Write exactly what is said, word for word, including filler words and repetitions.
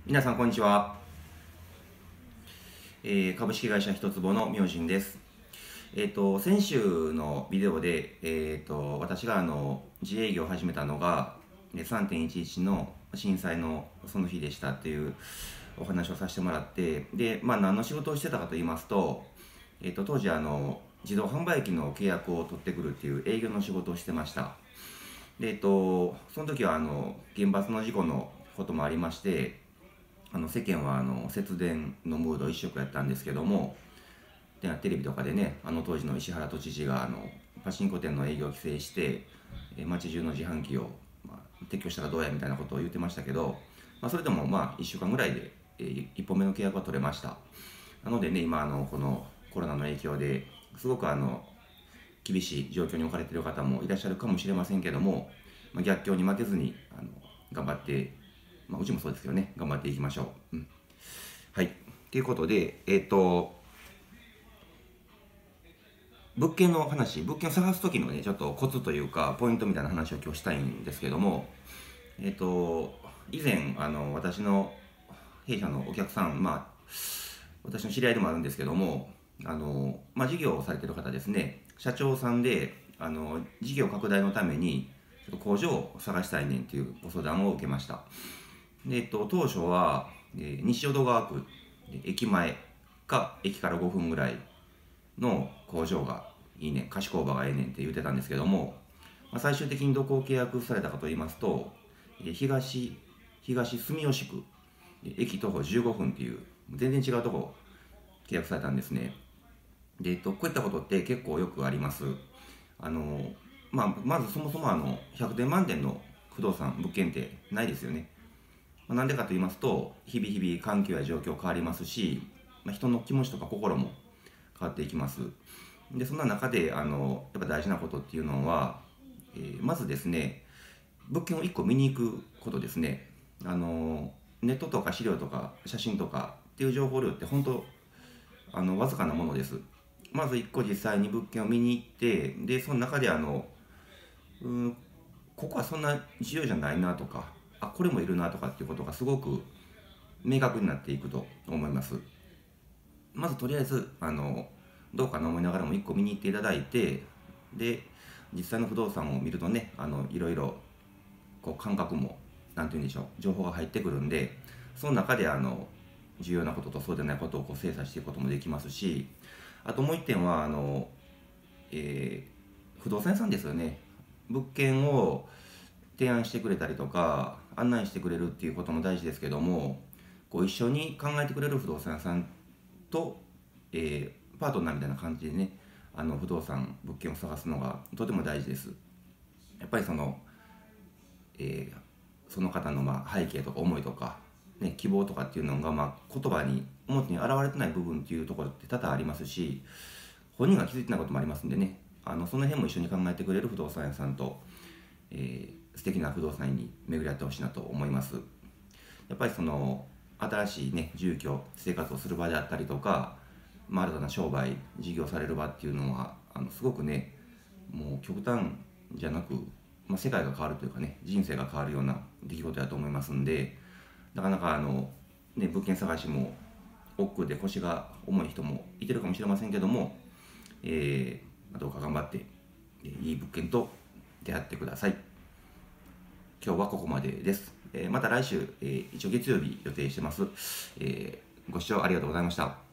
皆さんこんにちは、えー株式会社一坪の明神です。えっ、と先週のビデオで、えっ、と私があの自営業を始めたのがえーさんてんいちいちの震災のその日でしたっていうお話をさせてもらって、で、まあ、何の仕事をしてたかと言いますと、えっ、と当時あの自動販売機の契約を取ってくるっていう営業の仕事をしてました。で、えっと、その時はあの原発の事故のこともありまして、あの世間はあの節電のムード一色やったんですけども、でテレビとかでね、あの当時の石原都知事があのパチンコ店の営業を規制して、え街中の自販機を、まあ、撤去したらどうやみたいなことを言ってましたけど、まあ、それでもまあいっしゅうかんぐらいで、えー、いっぽんめの契約は取れました。なのでね、今あのこのコロナの影響ですごくあの厳しい状況に置かれている方もいらっしゃるかもしれませんけども、まあ、逆境に負けずにあの頑張って、まあ、うちもそうですけどね、頑張っていきましょう。うん、はい。ということで、えっ、と、物件の話、物件を探す時のね、ちょっとコツというか、ポイントみたいな話を今日したいんですけども、えっ、と、以前、あの、私の弊社のお客さん、まあ、私の知り合いでもあるんですけども、あの、まあ、事業をされてる方ですね、社長さんで、あの、事業拡大のために、ちょっと工場を探したいねんっていうご相談を受けました。で、えっと、当初は、えー西淀川区、駅前か駅からごふんぐらいの工場がいいねん、貸し工場がええねんって言ってたんですけども、まあ、最終的にどこを契約されたかと言いますと、えー東、東住吉区、駅徒歩じゅうごふんっていう、全然違うとこ契約されたんですね。で、えっと、こういったことって結構よくあります。あの、まあ、まずそもそもあのひゃくてん満点の不動産、物件ってないですよね。まあなんでかと言いますと、日々日々環境や状況変わりますし、まあ、人の気持ちとか心も変わっていきます。で、そんな中で、あの、やっぱ大事なことっていうのは、えーまずですね、物件をいっこ見に行くことですね。あの、ネットとか資料とか写真とかっていう情報量って本当、あの、わずかなものです。まずいっこ実際に物件を見に行って、で、その中であの、うーん、ここはそんな重要じゃないなとか、あ、これもいるなとかっていうことがすごく明確になっていくと思います。まずとりあえずあのどうかな思いながらもいっこ見に行っていただいて、で実際の不動産を見るとね、あのいろいろこう感覚もなんて言うんでしょう、情報が入ってくるんで、その中であの重要なこととそうでないことをこう精査していくこともできますし、あともう一点はあの、えー不動産屋さんですよね。物件を提案してくれたりとか案内してくれるっていうことも大事ですけども、こう一緒に考えてくれる不動産屋さんと、えーパートナーみたいな感じでね、あの不動産物件を探すのがとても大事です。やっぱりその、えーその方のまあ背景とか思いとか、ね、希望とかっていうのがまあ言葉に表に現れてない部分っていうところって多々ありますし、本人が気づいてないこともありますんでね、あのその辺も一緒に考えてくれる不動産屋さんと、えー素敵な不動産に巡り合ってほしいなと思います。やっぱりその新しいね住居生活をする場であったりとか、まあ、新たな商売事業される場っていうのはあのすごくね、もう極端じゃなく、まあ、世界が変わるというかね、人生が変わるような出来事だと思いますんで、なかなかあの、ね、物件探しも億劫で腰が重い人もいてるかもしれませんけども、えー、どうか頑張っていい物件と出会ってください。今日はここまでです。えーまた来週、えー一応月曜日予定してます。えーご視聴ありがとうございました。